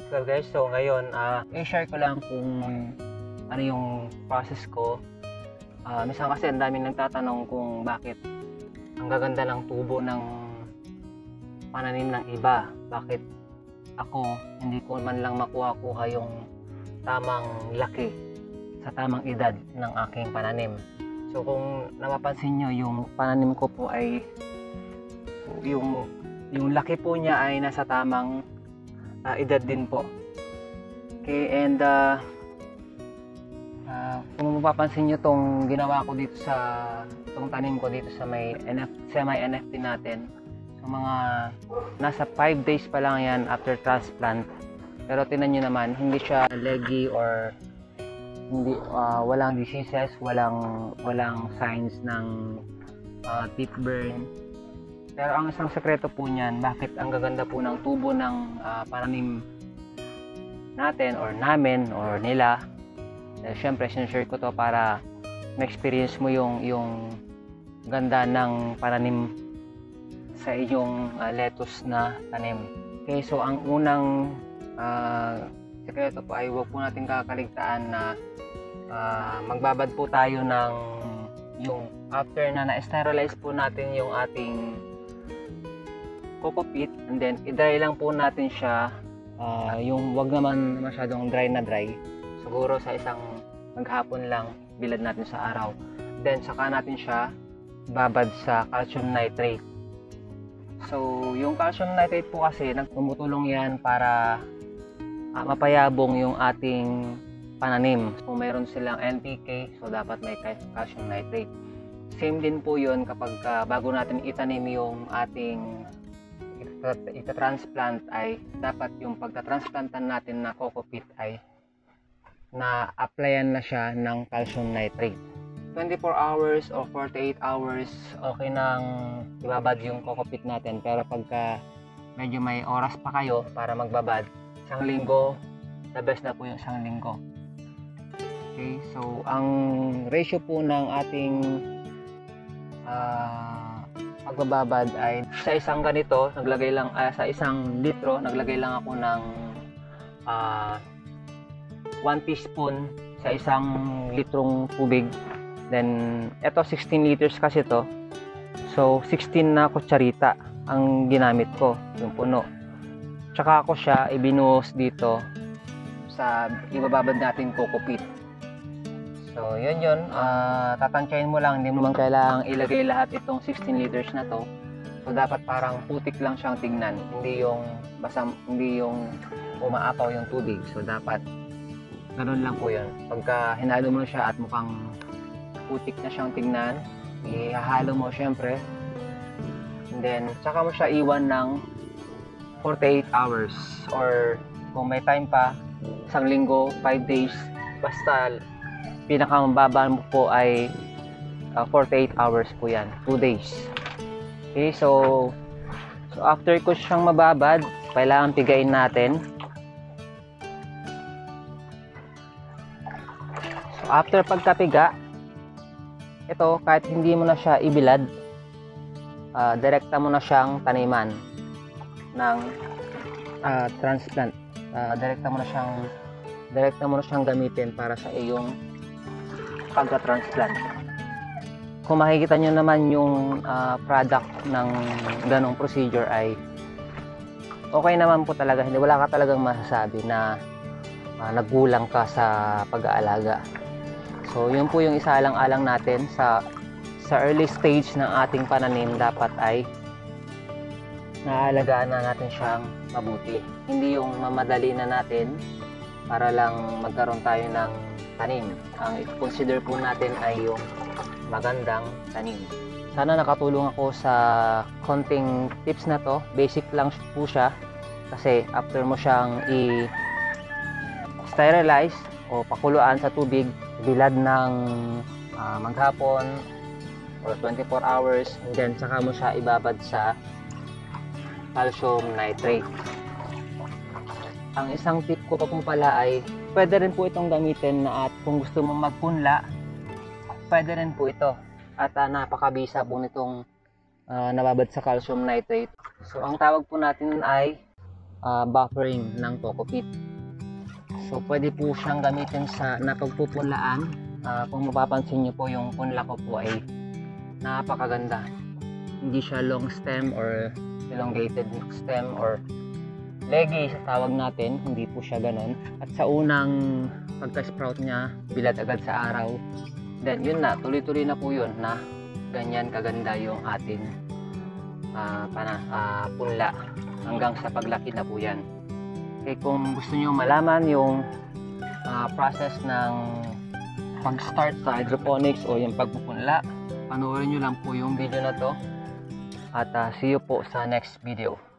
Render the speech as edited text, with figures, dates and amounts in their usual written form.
Well guys, so ngayon, i-share ko lang kung ano yung process ko. Minsan kasi ang daming nagtatanong kung bakit ang gaganda ng tubo ng pananim ng iba. Bakit ako hindi ko man lang makuha yung tamang laki sa tamang edad ng aking pananim. So kung napapansin nyo, yung pananim ko po ay yung laki po niya ay nasa tamang edad din po. Okay, and kung mapapansin nyo tong ginawa ko dito sa itong tanim ko dito sa may semi-NFT natin, so mga nasa 5 days pa lang yan after transplant. Pero tinan nyo naman, hindi siya leggy or hindi, walang diseases, walang signs ng tick burn. Pero ang isang sekreto po niyan, bakit ang gaganda po ng tubo ng pananim natin or namin or nila, syempre sinishare ko to para ma-experience mo yung ganda ng pananim sa iyong lettuce na tanim. Okay, so ang unang sekreto po ay huwag po natin kakaligtaan na magbabad po tayo ng yung after na na-sterilize po natin yung ating coco peat, and then i-dry lang po natin siya, yung wag naman masyadong dry na dry, siguro sa isang maghapon lang bilad natin sa araw, then saka natin siya babad sa calcium nitrate. So yung calcium nitrate po kasi tumutulong yan para mapayabong yung ating pananim. Kung meron silang NPK, so dapat may calcium nitrate. Same din po yun kapag bago natin itanim yung ating ita-transplant, ay dapat yung pagta-transplantan natin na coco peat ay na-applyan na siya ng calcium nitrate. 24 hours o 48 hours okay nang ibabad yung coco peat natin, pero pagka medyo may oras pa kayo para magbabad, 1 linggo, the best na po yung 1 linggo. Okay, so ang ratio po ng ating pagbababad ay sa isang ganito, naglagay lang sa 1 litro, naglagay lang ako ng 1 teaspoon sa 1 litrong tubig. Then eto 16 liters kasi to, so 16 na kutsarita ang ginamit ko, yung puno. Tsaka ako siya ibinuhos dito sa ibababad natin coco peat. So yun, tatansyahin mo lang, hindi mo man kailangang ilagay lahat itong 16 liters na to. So dapat parang putik lang siyang tignan, hindi yung basang, hindi yung umaapaw yung tubig. So dapat ganun lang po yun. Pagka hinalo mo siya at mukhang putik na siyang tignan, ihahalo mo syempre, and then tsaka mo siya iwan ng 48 hours, or kung may time pa, 1 linggo, 5 days, basta pinakamababa mo po ay 48 hours po yan, 2 days. Okay, so after ko siyang mababad, kailangan pigain natin. So after pagkapiga, ito kahit hindi mo na siya ibilad, direkta mo na siyang taniman ng transplant. Direkta mo na siyang gamitin para sa iyong pagka-transplant. Kung makikita nyo naman yung product ng ganong procedure ay okay naman po talaga. Hindi, wala ka talagang masasabi na nagkulang ka sa pag-aalaga. So yun po yung isaalang-alang natin sa early stage ng ating pananim. Dapat ay naaalagaan na natin siyang mabuti. Hindi yung mamadali na natin para lang magkaroon tayo ng tanim. Ang i-consider po natin ay yung magandang tanim. Sana nakatulong ako sa konting tips na to. Basic lang po siya kasi after mo siyang i-sterilize o pakuluan sa tubig, bilad ng maghapon or 24 hours, and then saka mo siya ibabad sa calcium nitrate. Ang isang tip ko pa po pala ay pwede rin po itong gamitin na, at kung gusto mong magpunla, pwede rin po ito. At napakabisa po nitong nababad sa calcium nitrate. So ang tawag po natin ay buffering ng Coco Peat. So pwede po siyang gamitin sa napagpupunlaan. Kung mapapansin nyo po, yung punla ko po ay napakaganda. Hindi siya long stem or elongated stem or leggy sa tawag natin, hindi po siya ganon. At sa unang pagka-sprout niya, bilad agad sa araw. Then yun na, tuloy-tuloy na po yun na ganyan kaganda yung ating punla hanggang sa paglaki na po yan. Okay, kung gusto niyo malaman yung process ng pag-start sa hydroponics o yung pagpupunla, panoorin nyo lang po yung video na to. At see you po sa next video.